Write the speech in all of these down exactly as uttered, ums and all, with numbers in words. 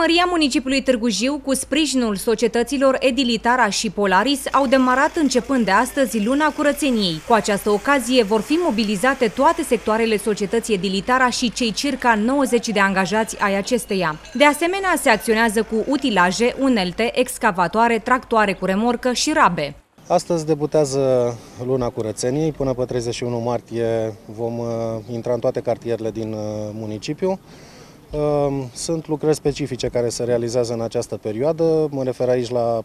Primăria municipiului Târgu Jiu, cu sprijinul societăților Edilitara și Polaris, au demarat începând de astăzi luna curățeniei. Cu această ocazie vor fi mobilizate toate sectoarele societății Edilitara și cei circa nouăzeci de angajați ai acesteia. De asemenea, se acționează cu utilaje, unelte, excavatoare, tractoare cu remorcă și rabe. Astăzi debutează luna curățeniei. Până pe treizeci și unu martie vom intra în toate cartierele din municipiu. Sunt lucrări specifice care se realizează în această perioadă. Mă refer aici la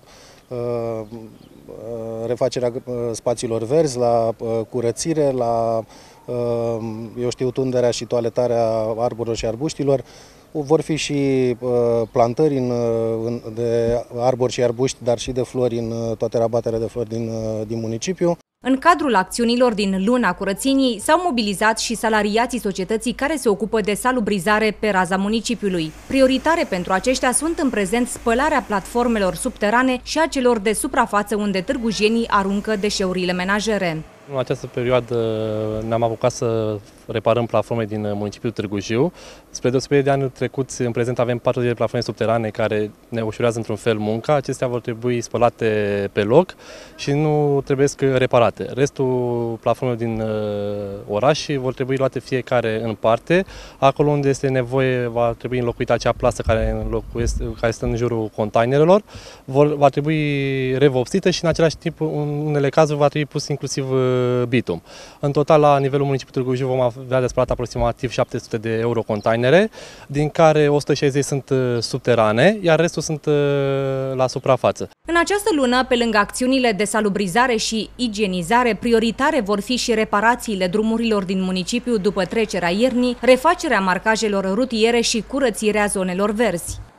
refacerea spațiilor verzi, la curățire, la, eu știu, tunderea și toaletarea arborilor și arbuștilor. Vor fi și plantări în, de arbori și arbuști, dar și de flori în toate rabatele de flori din, din municipiu. În cadrul acțiunilor din luna curățeniei s-au mobilizat și salariații societății care se ocupă de salubrizare pe raza municipiului. Prioritare pentru aceștia sunt în prezent spălarea platformelor subterane și a celor de suprafață unde târgujenii aruncă deșeurile menajere. În această perioadă ne-am apucat să reparăm platforme din municipiul Târgu Jiu. Spre deosebire de anul trecut, în prezent avem patruzeci de platforme subterane care ne ușurează într-un fel munca. Acestea vor trebui spălate pe loc și nu trebuie reparate. Restul platformelor din oraș vor trebui luate fiecare în parte. Acolo unde este nevoie va trebui înlocuită acea plasă care, care stă în jurul containerelor. Vor, va trebui revopsită și în același timp, în unele cazuri, va trebui pus inclusiv bitum. În total, la nivelul municipiului Târgu Jiu vom avea de spălat aproximativ șapte sute de euro containere, din care o sută șaizeci sunt subterane, iar restul sunt la suprafață. În această lună, pe lângă acțiunile de salubrizare și igienizare, prioritare vor fi și reparațiile drumurilor din municipiu după trecerea iernii, refacerea marcajelor rutiere și curățirea zonelor verzi.